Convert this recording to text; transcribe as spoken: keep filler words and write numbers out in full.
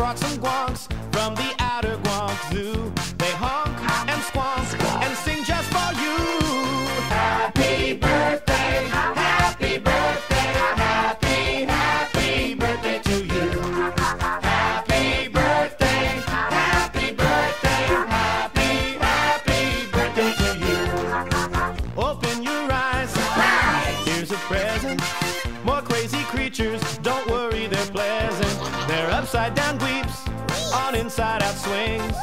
brought some guanks from the outer Guank Zoo. They honk and squonk and sing just for you. Happy birthday, happy birthday, happy, happy birthday to you. Happy birthday, happy birthday, happy, happy birthday to you. Open your eyes, here's a present. More crazy creatures, don't worry, they're pleasant. They're upside down dweeps on inside out swings.